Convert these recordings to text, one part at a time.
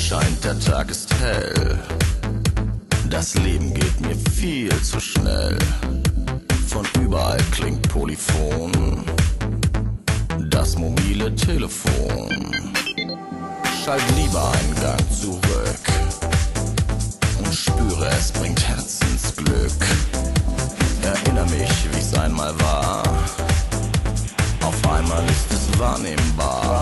scheint, der Tag ist hell. Das Leben geht mir viel zu schnell. Von überall klingt Polyphon, das mobile Telefon. Schalt lieber einen Gang zurück und spüre, es bringt Herzensglück. Erinnere mich, wie's einmal war. Auf einmal ist es wahrnehmbar.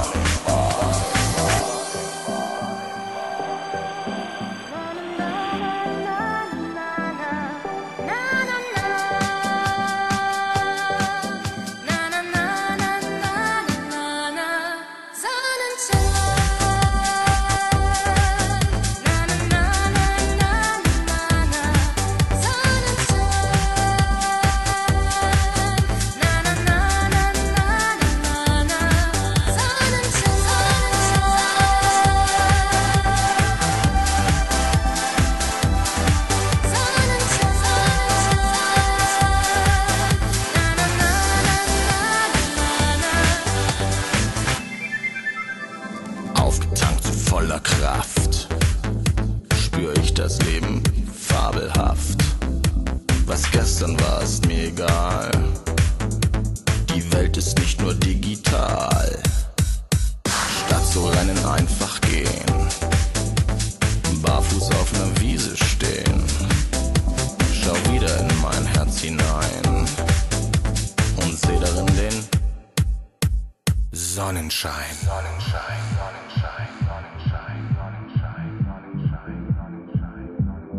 Aufgetankt zu voller Kraft, spür ich das Leben fabelhaft. Was gestern war, ist mir egal. Die Welt ist nicht nur digital. Statt zu rennen einfach gehen, barfuß auf ner Wiese stehen. Schau wieder in mein Herz hinein und seh darin den Sonnenschein. Sonnenschein, Sonnenschein, Sonnenschein, Sonnenschein, Sonnenschein, Sonnenschein,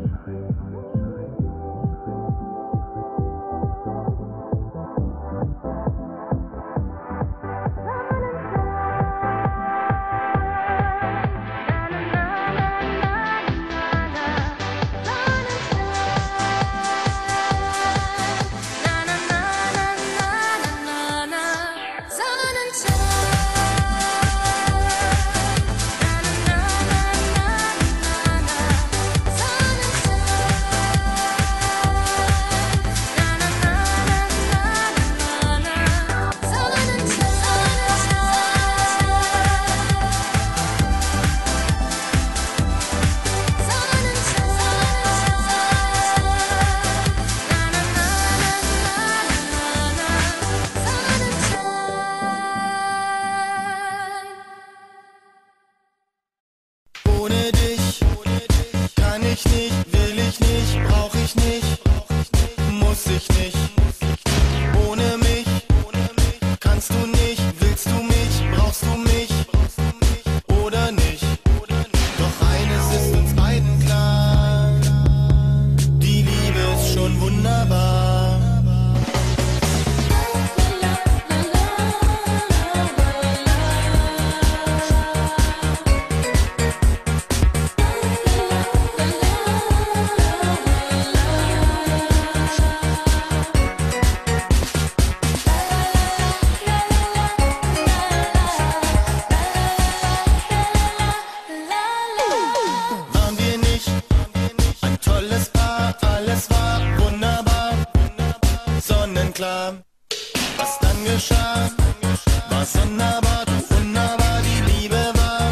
Was dann geschah, war sonderbar, wunderbar, die Liebe war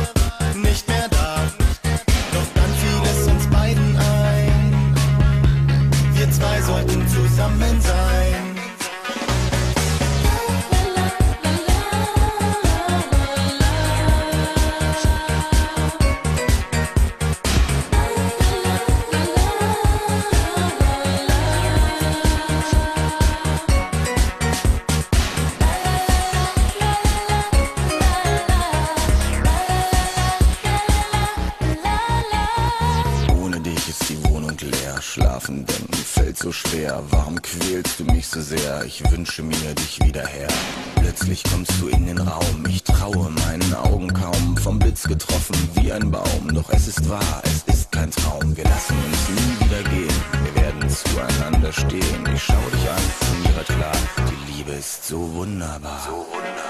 nicht mehr da. Doch dann fiel es uns beiden ein, wir zwei sollten zusammen sein. Schlafen denken fällt so schwer. Warum quälst du mich so sehr? Ich wünsche mir dich wieder her. Plötzlich kommst du in den Raum. Ich traue meinen Augen kaum. Vom Blitz getroffen wie ein Baum. Doch es ist wahr, es ist kein Traum. Wir lassen uns nie wieder gehen. Wir werden zueinander stehen. Ich schau dich an, mir wird klar, die Liebe ist so wunderbar. So wunderbar.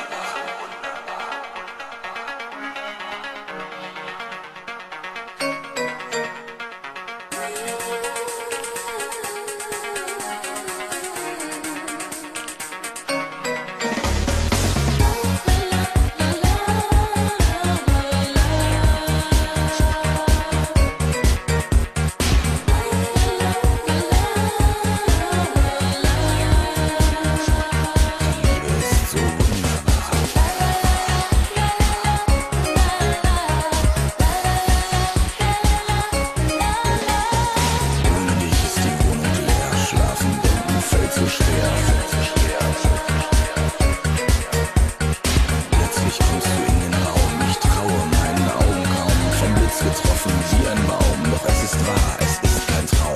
getroffen wie ein Baum. Doch es ist wahr, es ist kein Traum.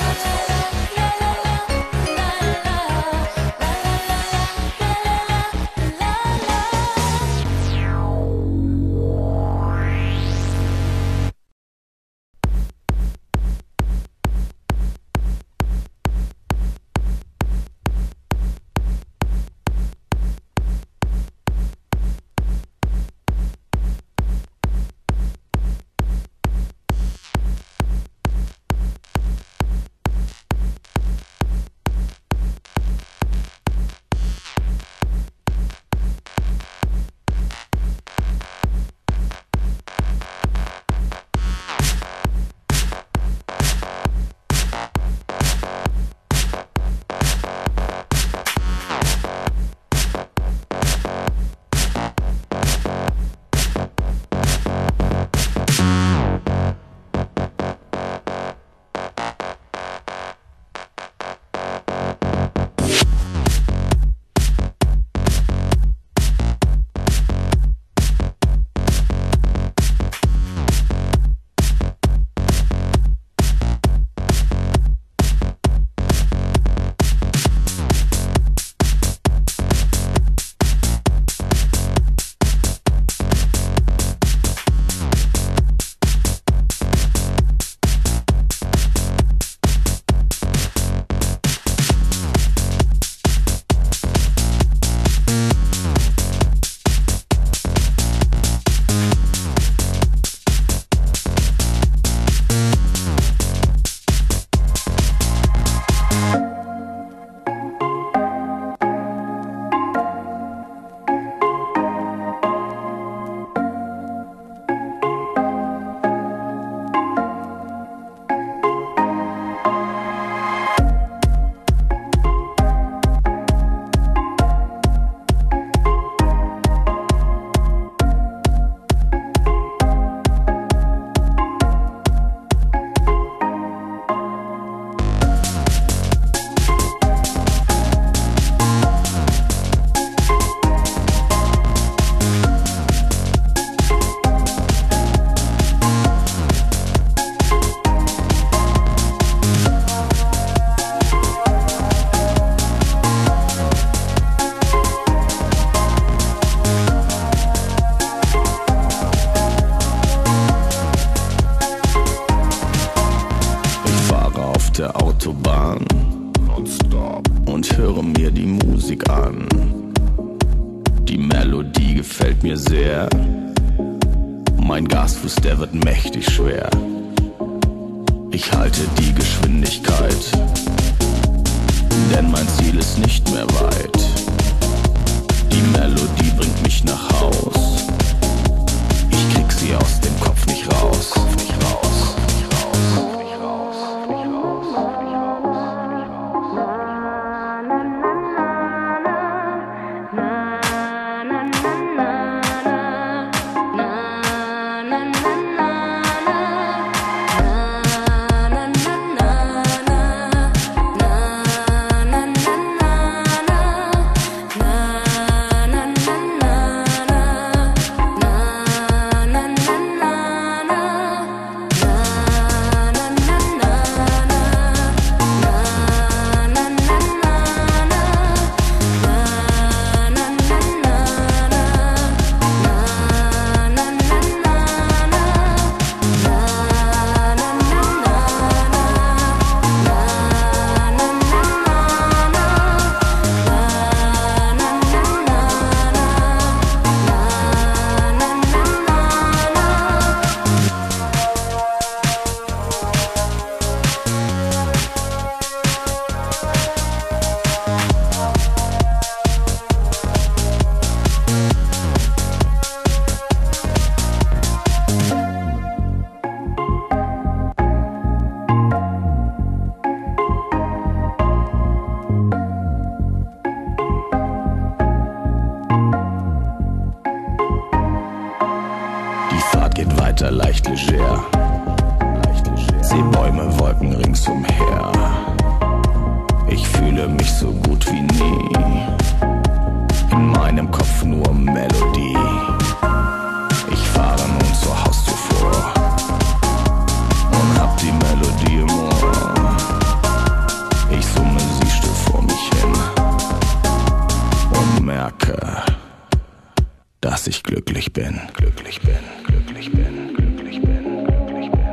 Der Autobahn und höre mir die Musik an. Die Melodie gefällt mir sehr. Mein Gasfuß, der wird mächtig schwer. Ich halte die Geschwindigkeit, denn mein Ziel ist nicht mehr weit. Die Melodie bringt mich nach Haus. Ich krieg sie aus dem Kopf nicht raus. weiter leicht leger. Seh Bäume, Wolken ringsumher. Ich fühle mich so gut wie nie. In meinem Kopf nur Melodie. Ich fahre nun zur Haustür vor. glücklich bin, glücklich bin, glücklich bin.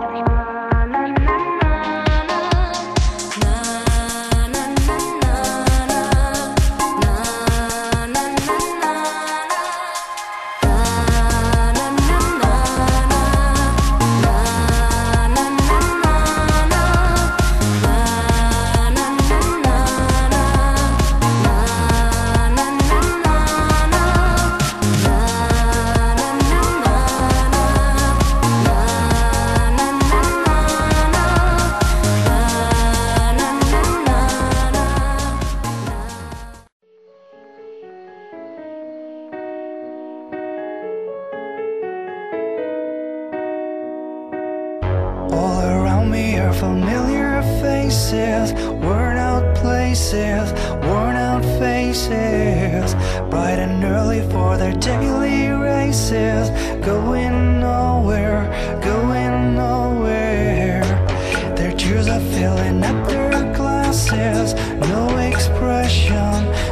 All around me are familiar faces, worn out places, worn out faces, bright and early for their daily races, going nowhere, going nowhere. Their tears are filling up their glasses, no expression,